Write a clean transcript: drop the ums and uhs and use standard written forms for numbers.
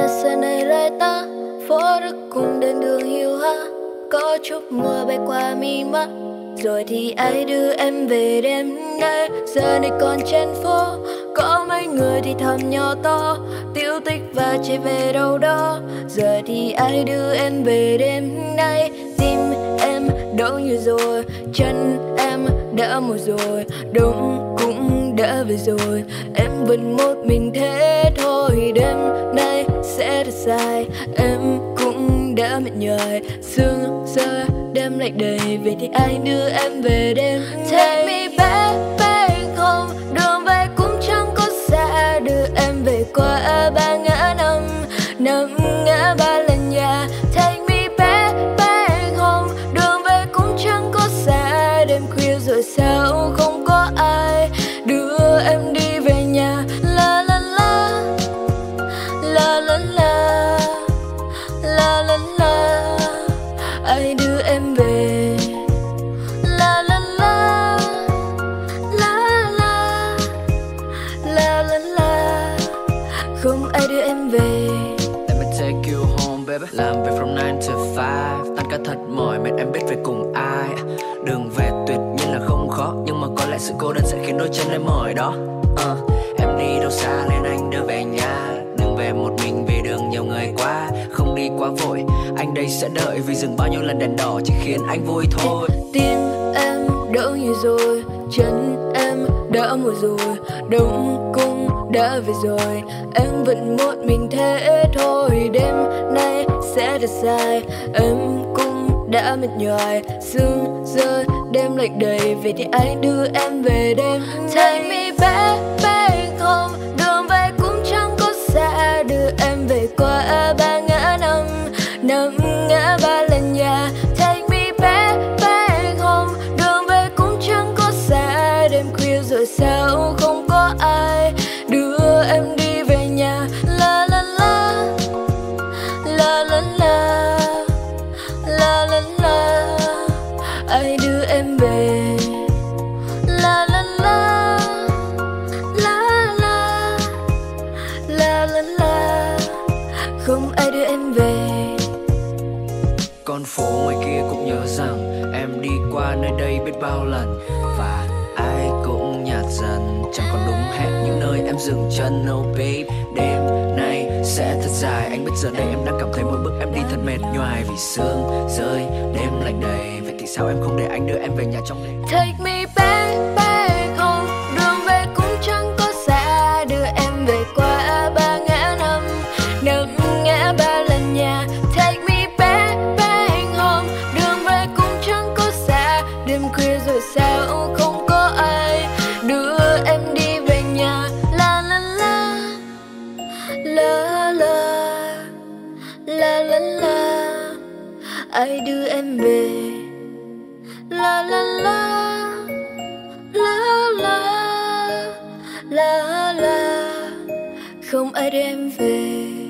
nhà xe này lại ta, phố đất cùng đèn đường hiu hắt, có chút mưa bay qua mi mắt. Rồi thì ai đưa em về đêm nay? Giờ này còn trên phố có mấy người thì thầm nhỏ to, tiêu tích và chạy về đâu đó. Giờ thì ai đưa em về đêm nay? Tim em đau nhiều rồi, chân em đã mỏi rồi, đông cũng đã về rồi. Em vẫn một mình thế thôi, đêm nay sẽ thật dài. Em cũng đã mệt nhòi, sương rơi đêm lạnh đầy. Vậy thì ai đưa em về đêm nay? Take me back, back home. Đường về cũng chẳng có xa, đưa em về qua ba ngã năm, năm ngã ba lần nhà. Take me back, back home. Đường về cũng chẳng có xa, đêm khuya rồi sao không có ai đưa em đi về nhà. La la la, la la la, la la la, ai đưa em về? La la la, la la, la la la, không ai đưa em về. Let me take you home baby. Làm về from 9 to 5, tan ca thật mỏi mệt em biết về cùng ai. Đường về tuyệt nhiên là không khó, nhưng mà có lẽ sự cô đơn sẽ khiến đôi chân em mỏi đó. Em đi đâu xa nên anh đưa về nhà. Đừng về một mình vì đường nhiều người quá. Không đi quá vội, anh đây sẽ đợi, vì dừng bao nhiêu lần đèn đỏ chỉ khiến anh vui thôi. Tim em đỡ nhiều rồi, chân em đã mỏi rồi, đông cũng đã về rồi. Em vẫn một mình thế thôi, đêm nay sẽ thật dài. Em cũng đã mệt nhòi, sương rơi đêm lạnh đầy. Vậy thì ai đưa em về đêm nay? Take me back, back home. Đường về cũng chẳng có xa, đưa em về qua ba ngã năm, năm ngã ba lần nhà. Take me back, back home. Đường về cũng chẳng có xa, đêm khuya rồi sao không có ai đưa em đi về nhà. La la la, la la la, la la la, ai đưa em về? La la la, la la, la la la, không ai đưa em về. Con phố ngoài kia cũng nhớ rằng em đi qua nơi đây biết bao lần, và ai cũng nhạt dần, chẳng còn đúng hẹn những nơi em dừng chân. No babe, đêm nay sẽ thật dài. Anh biết giờ đây em đang cảm thấy mỗi bước em đi thật mệt nhoài, vì sương rơi đêm lạnh đầy. Vậy thì sao em không để anh đưa em về nhà trong đêm? Take me back, back home. Đường về cũng chẳng có xa, đưa em về qua ba ngã năm, năm ngã ba lần nhà. Take me back, back home. Đường về cũng chẳng có xa, đêm khuya rồi sao không có ai đưa em đi về nhà. La la la, la la, la la la, ai đưa em về? La la la, la la, la la, không ai đưa em về.